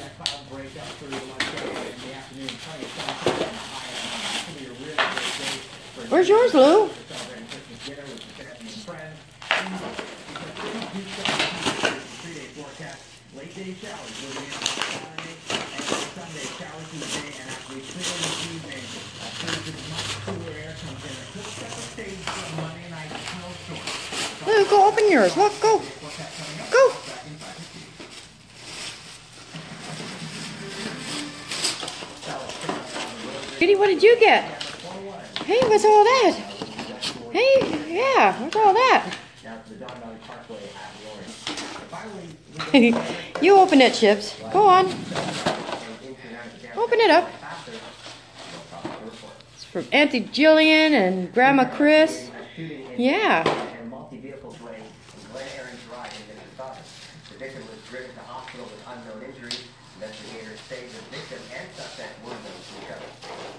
Where's yours, Lou? Lou, go open yours. Look, go. Go. Kitty, what did you get? Hey, what's all that? Hey, yeah, what's all that? You open it, Chips. Go on. Open it up. It's from Auntie Jillian and Grandma Chris. Yeah. The victim was driven to hospital with unknown injuries. Investigators say the victim and suspect were known to each other.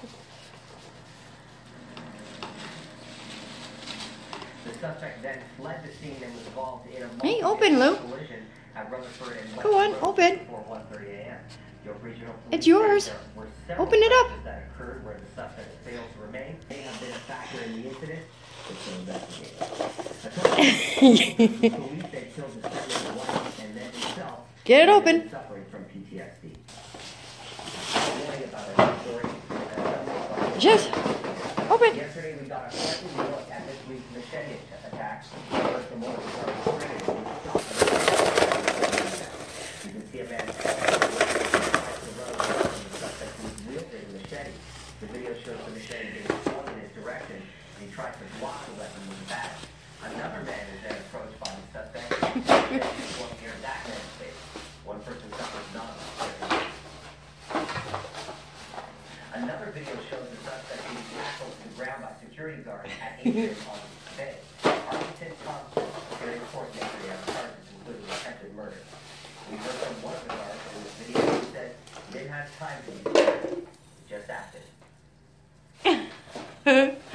The suspect then fled the scene and was involved in a collision at Rutherford and Go on, open. Before 1:30 a.m. It's yours. Open it up. That occurred where the suspect failed to remain. They have been a factor in the incident. Police say killed the defendant's wife and then himself. Get it open. Suffering from PTSD. Warning about our story. Just open. Yesterday we got a second look at this week's machete attacks. First, the morning was reported. You can see a man across the road and the suspect was wielding a machete. The video shows the machete being swung in his direction, and he tries to block the weapon with his back. Another man is then approached by the suspect, swung near that man's face. One person suffers non-surgery. Another video shows the suspect being tackled to the ground by security guards at Adrian on Bay. Arlington Thompson appeared in court yesterday on charges including attempted murder. We heard from one of the guards in this video who said he didn't have time to be scared. He just acted.